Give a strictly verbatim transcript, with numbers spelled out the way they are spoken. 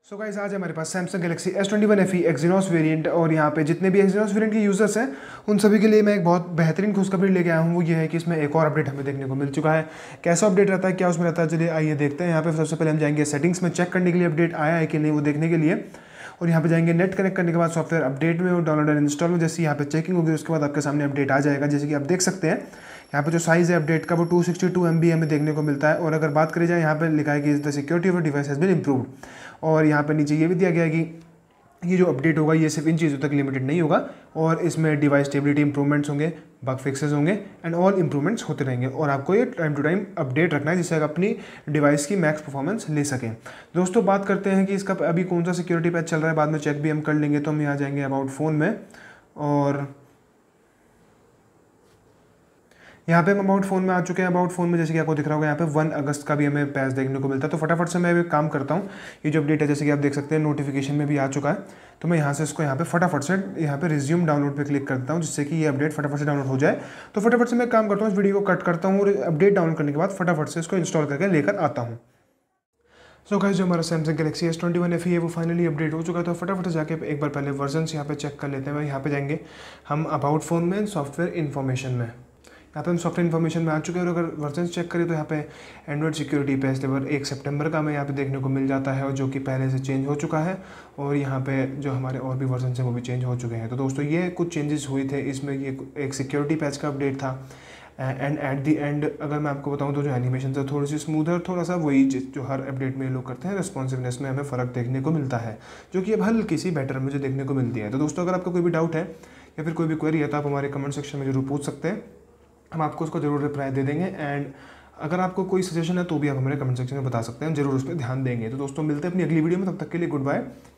सो guys आज हमारे पास Samsung Galaxy S twenty one F E Exynos variant और यहाँ पे जितने भी एक्सिनोस वेरिएंट के यूजर्स हैं उन सभी के लिए मैं एक बहुत बेहतरीन खुशखबरी लेके आया हूँ। वो ये है कि इसमें एक और अपडेट हमें देखने को मिल चुका है। कैसा अपडेट रहता है, क्या उसमें रहता है, चलिए आइए देखते हैं। यहाँ पे सबसे पहले हम जाएंगे सेटिंग्स में, चेक करने के लिए अपडेट आया है कि नहीं वो देखने के लिए, और यहाँ पे जाएंगे नेट कनेक्ट करने के बाद सॉफ्टवेयर अपडेट में और डाउनलोड एंड इंस्टॉल में। जैसे यहाँ पे चेकिंग होगी उसके बाद आपके सामने अपडेट आ जाएगा। जैसे कि आप देख सकते हैं यहाँ पे जो साइज़ है अपडेट का वो टू सिक्सटी टू एम बी हमें देखने को मिलता है। और अगर बात करी जाए यहाँ पे लिखा है कि the security of device has been improved, और यहाँ पे नीचे ये भी दिया गया है कि ये जो अपडेट होगा ये सिर्फ इन चीज़ों तक लिमिटेड नहीं होगा, और इसमें डिवाइस स्टेबिलिटी इंप्रूवमेंट्स होंगे, बग फिक्सेस होंगे एंड ऑल इंप्रूवमेंट्स होते रहेंगे। और आपको ये टाइम टू टाइम अपडेट रखना है जिससे आप अपनी डिवाइस की मैक्स परफॉर्मेंस ले सकें। दोस्तों बात करते हैं कि इसका अभी कौन सा सिक्योरिटी पैच चल रहा है, बाद में चेक भी हम कर लेंगे। तो हम यहाँ जाएंगे अबाउट फ़ोन में, और यहाँ पे हम अबाउट फ़ोन में आ चुके हैं। अबाउट फ़ोन में जैसे कि आपको दिख रहा होगा यहाँ पे वन अगस्त का भी हमें पैच देखने को मिलता है। तो फटाफट से मैं एक काम करता हूँ, ये जो अपडेट है जैसे कि आप देख सकते हैं नोटिफिकेशन में भी आ चुका है। तो मैं यहाँ से इसको यहाँ पे फटाफट से यहाँ पे रिज्यूम डाउनलोड पे क्लिक करता हूँ जिससे कि ये अपडेट फटाफट से डाउनलोड हो जाए। तो फटाफट से मैं काम करता हूँ, इस वीडियो को कट करता हूँ और अपडेट डाउनलोड करने के बाद फटाफट से इसको इंस्टॉल करके लेकर आता हूँ। सो गाइस जो हमारा Samsung Galaxy S twenty one F E है वो फाइनली अपडेट हो चुका है। तो फटाफट से जाके एक बार पहले वर्जन्स यहाँ पे चेक कर लेते हैं। यहाँ पे जाएंगे हम अबाउट फ़ोन में, सॉफ्टवेयर इन्फॉर्मेशन में। यहाँ पे हम सॉफ्टवेयर इन्फॉर्मेशन में आ चुके हैं, और अगर वर्जन चेक करें तो यहाँ पे एंड्रॉइड सिक्योरिटी पैच लेवल एक सितंबर का हमें यहाँ पे देखने को मिल जाता है, और जो कि पहले से चेंज हो चुका है। और यहाँ पे जो हमारे और भी वर्जन हैं वो भी चेंज हो चुके हैं। तो दोस्तों ये कुछ चेंजेस हुए थे इसमें, ये एक सिक्योरिटी पैच का अपडेट था। एंड एट दी एंड अगर मैं आपको बताऊँ तो जो एनिमेशन है थोड़ी सी स्मूथर, थोड़ा सा वही जो हर अपडेट में लोग करते हैं, रिस्पॉन्सिवनेस में हमें फ़र्क देखने को मिलता है, जो कि अब हल्की सी बेटर मुझे देखने को मिलती है। तो दोस्तों अगर आपका कोई भी डाउट है या फिर कोई भी क्वेरी है तो आप हमारे कमेंट सेक्शन में जरूर पूछ सकते हैं, हम आपको उसको जरूर रिप्लाई दे देंगे। एंड अगर आपको कोई सजेशन है तो भी आप हमारे कमेंट सेक्शन में बता सकते हैं, हम जरूर उस पर ध्यान देंगे। तो दोस्तों मिलते हैं अपनी अगली वीडियो में, तब तक के लिए गुड बाय।